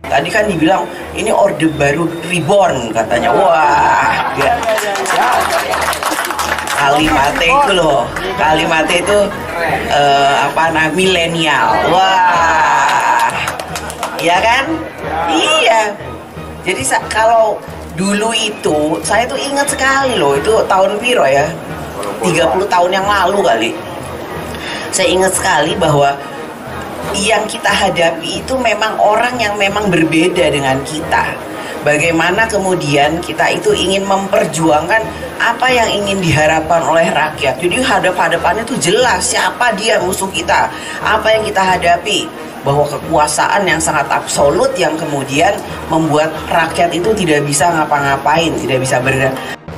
Tadi kan dibilang ini Orde Baru Reborn katanya. Wah, ya. Kalimatnya itu loh, kalimatnya itu milenial. Wah, ya kan? Iya. Jadi kalau dulu itu saya tuh ingat sekali loh, itu tahun piro ya? 30 tahun yang lalu kali. Saya ingat sekali bahwa yang kita hadapi itu memang orang yang memang berbeda dengan kita. Bagaimana kemudian kita itu ingin memperjuangkan apa yang ingin diharapkan oleh rakyat. Jadi hadap-hadapannya itu jelas siapa dia musuh kita, apa yang kita hadapi. Bahwa kekuasaan yang sangat absolut yang kemudian membuat rakyat itu tidak bisa ngapa-ngapain, tidak bisa bergerak.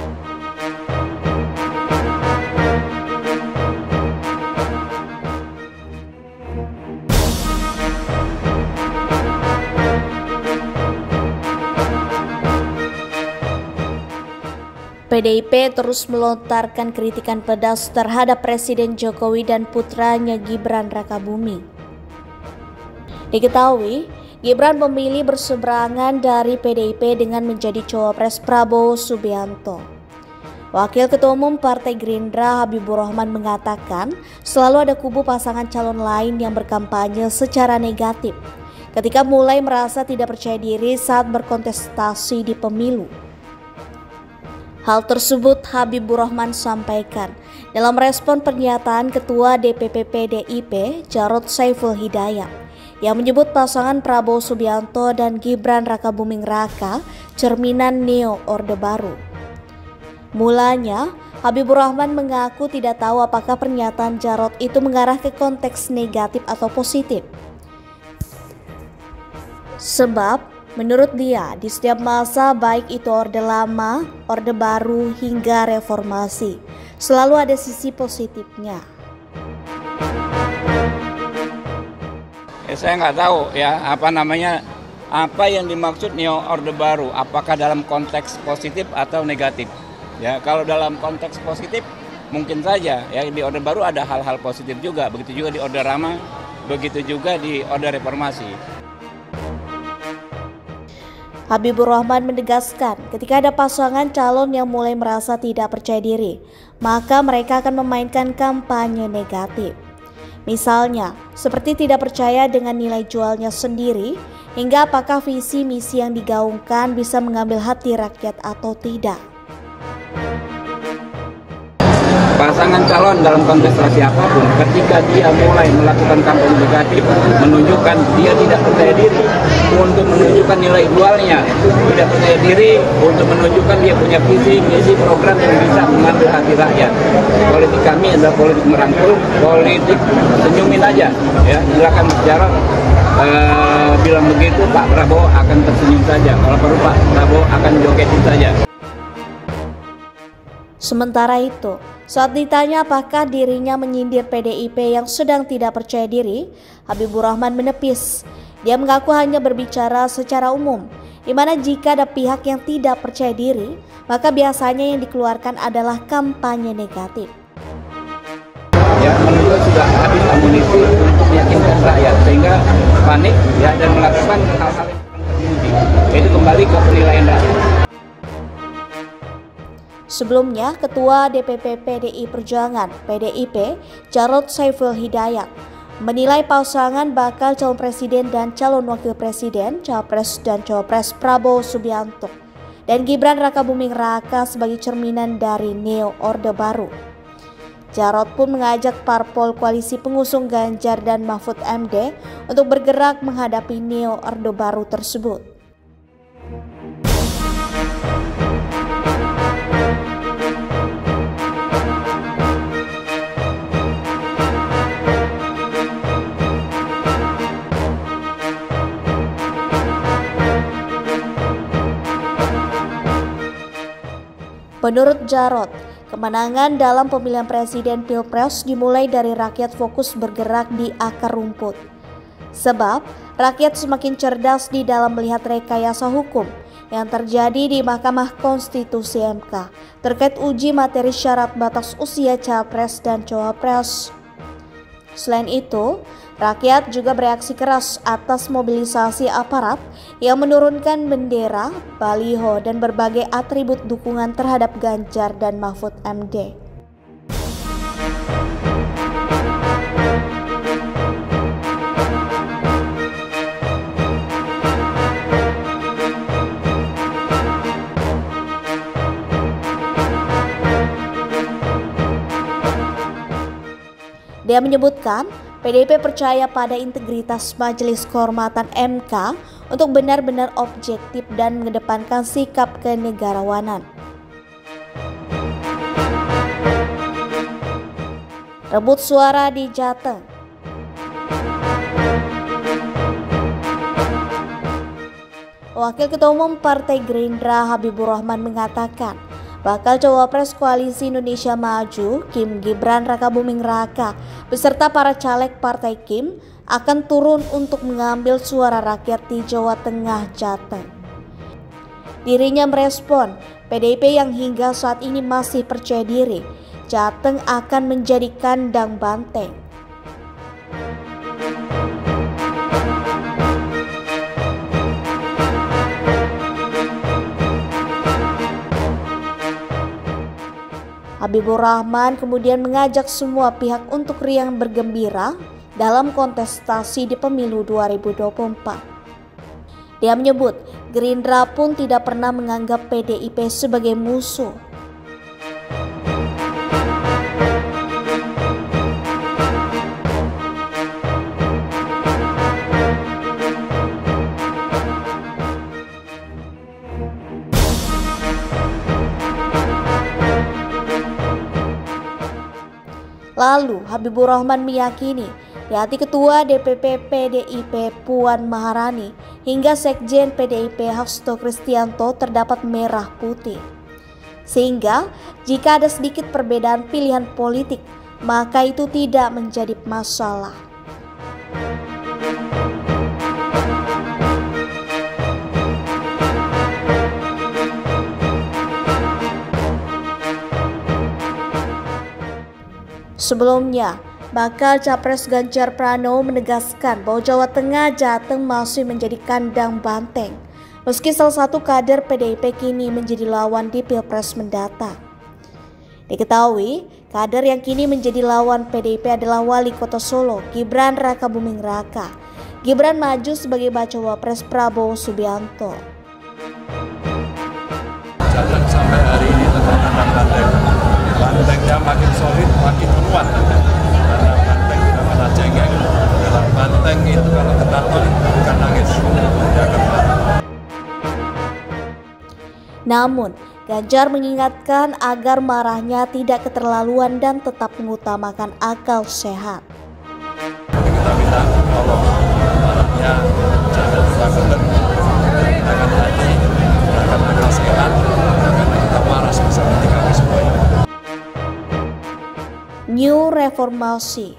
PDIP terus melontarkan kritikan pedas terhadap Presiden Jokowi dan putranya Gibran Rakabuming. Diketahui, Gibran memilih berseberangan dari PDIP dengan menjadi cawapres Prabowo Subianto. Wakil Ketua Umum Partai Gerindra Habibur Rahman mengatakan selalu ada kubu pasangan calon lain yang berkampanye secara negatif ketika mulai merasa tidak percaya diri saat berkontestasi di pemilu. Hal tersebut Habibur Rahman sampaikan dalam respon pernyataan Ketua DPP PDIP Jarod Saiful Hidayat yang menyebut pasangan Prabowo Subianto dan Gibran Rakabuming Raka cerminan Neo Orde Baru. Mulanya, Habibur Rahman mengaku tidak tahu apakah pernyataan Jarod itu mengarah ke konteks negatif atau positif. Sebab menurut dia, di setiap masa baik itu Orde Lama, Orde Baru hingga reformasi, selalu ada sisi positifnya. Saya nggak tahu ya apa yang dimaksud Neo Orde Baru, apakah dalam konteks positif atau negatif. Ya, kalau dalam konteks positif mungkin saja ya di Orde Baru ada hal-hal positif juga, begitu juga di Orde Lama, begitu juga di Orde Reformasi. Habibur Rahman menegaskan ketika ada pasangan calon yang mulai merasa tidak percaya diri, maka mereka akan memainkan kampanye negatif. Misalnya, seperti tidak percaya dengan nilai jualnya sendiri, hingga apakah visi misi yang digaungkan bisa mengambil hati rakyat atau tidak. Pasangan calon dalam kontestasi apapun, ketika dia mulai melakukan kampanye negatif, menunjukkan dia tidak percaya diri untuk menunjukkan nilai jualnya, tidak percaya diri untuk menunjukkan dia punya visi, misi, program yang bisa mengambil hati rakyat. Politik kami adalah politik merangkul, politik senyumin aja. Ya, silakan bicara. Bilang begitu, Pak Prabowo akan tersenyum saja. Kalau perlu Pak Prabowo akan jogetin saja. Sementara itu, saat ditanya apakah dirinya menyindir PDIP yang sedang tidak percaya diri, Habibur Rahman menepis. Dia mengaku hanya berbicara secara umum, di mana jika ada pihak yang tidak percaya diri, maka biasanya yang dikeluarkan adalah kampanye negatif. Ya, menurut sudah habis amunisi untuk meyakinkan rakyat sehingga panik ya dan melakukan hal-hal yang terbukti. Itu kembali ke penilaian rakyat. Sebelumnya, Ketua DPP PDI Perjuangan (PDIP) Jarod Saiful Hidayat menilai pasangan bakal calon presiden dan calon wakil presiden, capres dan cawapres Prabowo Subianto dan Gibran Rakabuming Raka sebagai cerminan dari Neo Orde Baru. Jarod pun mengajak parpol koalisi pengusung Ganjar dan Mahfud MD untuk bergerak menghadapi Neo Orde Baru tersebut. Menurut Jarod, kemenangan dalam pemilihan presiden Pilpres dimulai dari rakyat fokus bergerak di akar rumput. Sebab, rakyat semakin cerdas di dalam melihat rekayasa hukum yang terjadi di Mahkamah Konstitusi MK terkait uji materi syarat batas usia capres dan cawapres. Selain itu, Rakyat juga bereaksi keras atas mobilisasi aparat yang menurunkan bendera, baliho, dan berbagai atribut dukungan terhadap Ganjar dan Mahfud MD. Dia menyebutkan PDIP percaya pada integritas Majelis Kehormatan MK untuk benar-benar objektif dan mengedepankan sikap kenegarawanan. Rebut suara di Jateng. Wakil Ketua Umum Partai Gerindra Habibur Rahman mengatakan, bakal cawapres Koalisi Indonesia Maju, Kim Gibran Rakabuming Raka, beserta para caleg Partai Kim akan turun untuk mengambil suara rakyat di Jawa Tengah, Jateng. Dirinya merespon, PDIP yang hingga saat ini masih percaya diri, Jateng akan menjadi kandang banteng. Habibur Rahman kemudian mengajak semua pihak untuk riang bergembira dalam kontestasi di pemilu 2024. Dia menyebut Gerindra pun tidak pernah menganggap PDIP sebagai musuh. Lalu Habibur Rahman meyakini di hati Ketua DPP PDIP Puan Maharani hingga Sekjen PDIP Hasto Kristianto terdapat merah putih. Sehingga jika ada sedikit perbedaan pilihan politik, maka itu tidak menjadi masalah. Sebelumnya, bakal Capres Ganjar Pranowo menegaskan bahwa Jawa Tengah Jateng masih menjadi kandang banteng, meski salah satu kader PDIP kini menjadi lawan di Pilpres mendatang. Diketahui, kader yang kini menjadi lawan PDIP adalah Wali Kota Solo, Gibran Rakabuming Raka. Gibran maju sebagai bacawa pres Prabowo Subianto. Jateng sampai hari ini tetap kandang banteng. Bantengnya makin solid, makin kuat. Karena banteng tidak pernah cengeng. Dalam banteng itu kalau ketakutan bukan nangis, dia akan marah. Namun, Ganjar mengingatkan agar marahnya tidak keterlaluan dan tetap mengutamakan akal sehat. Kita minta tolong marahnya jangan dilakukan dengan hati, dengan akal sehat, karena kita marah seperti kami semuanya. New Reformasi.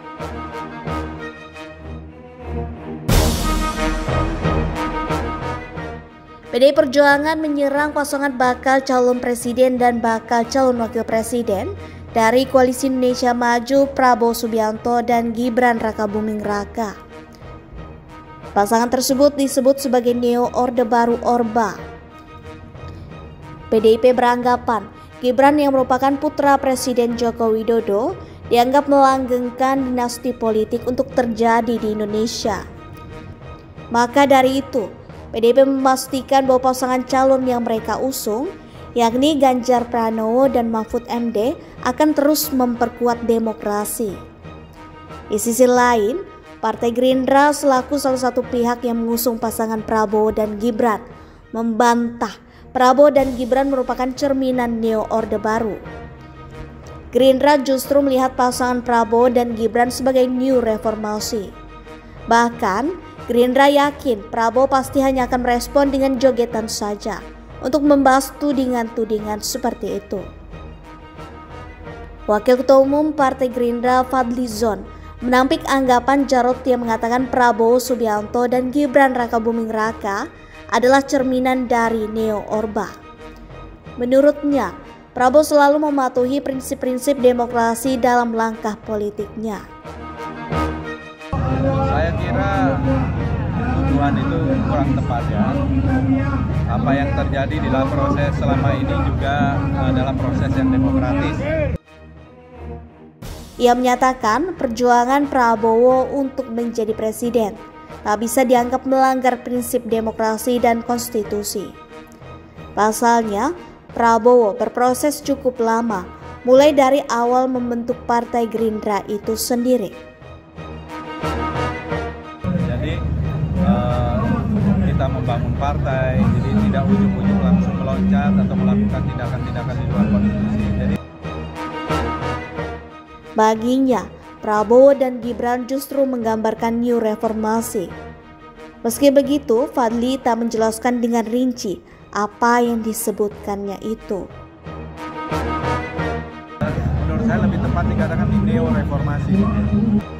PDI Perjuangan menyerang pasangan bakal calon presiden dan bakal calon wakil presiden dari Koalisi Indonesia Maju Prabowo Subianto dan Gibran Rakabuming Raka. Pasangan tersebut disebut sebagai Neo Orde Baru Orba. PDIP beranggapan Gibran yang merupakan putra Presiden Joko Widodo dianggap melanggengkan dinasti politik untuk terjadi di Indonesia. Maka dari itu, PDIP memastikan bahwa pasangan calon yang mereka usung, yakni Ganjar Pranowo dan Mahfud MD, akan terus memperkuat demokrasi. Di sisi lain, Partai Gerindra selaku salah satu pihak yang mengusung pasangan Prabowo dan Gibran membantah Prabowo dan Gibran merupakan cerminan Neo Orde Baru. Gerindra justru melihat pasangan Prabowo dan Gibran sebagai New Reformasi. Bahkan, Gerindra yakin Prabowo pasti hanya akan merespon dengan jogetan saja untuk membahas tudingan-tudingan seperti itu. Wakil Ketua Umum Partai Gerindra Fadli Zon menampik anggapan Jarod yang mengatakan Prabowo Subianto dan Gibran Rakabuming Raka adalah cerminan dari Neo Orba. Menurutnya, Prabowo selalu mematuhi prinsip-prinsip demokrasi dalam langkah politiknya. saya kira tuduhan itu kurang tepat ya. Apa yang terjadi di dalam proses selama ini juga dalam proses yang demokratis. Ia menyatakan perjuangan Prabowo untuk menjadi presiden tak bisa dianggap melanggar prinsip demokrasi dan konstitusi. Pasalnya, Prabowo berproses cukup lama, mulai dari awal membentuk Partai Gerindra itu sendiri. Jadi kita membangun partai, jadi tidak ujuk-ujuk langsung meloncat atau melakukan tindakan-tindakan di luar konstitusi. Baginya, Prabowo dan Gibran justru menggambarkan new reformasi. Meski begitu, Fadli tak menjelaskan dengan rinci apa yang disebutkannya itu. Menurut saya lebih tepat dikatakan neo reformasi.